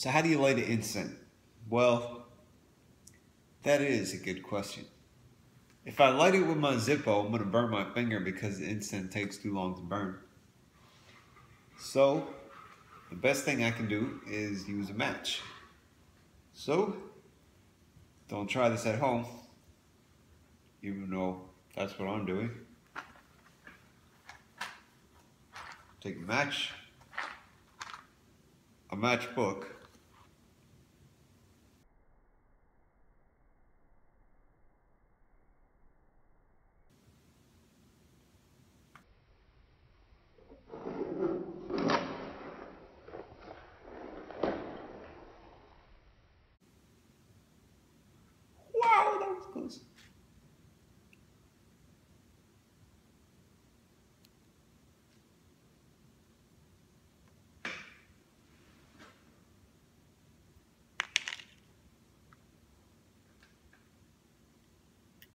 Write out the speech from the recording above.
So how do you light an incense? Well, that is a good question. If I light it with my Zippo, I'm going to burn my finger because the incense takes too long to burn. So the best thing I can do is use a match. So don't try this at home, even though that's what I'm doing. Take a matchbook,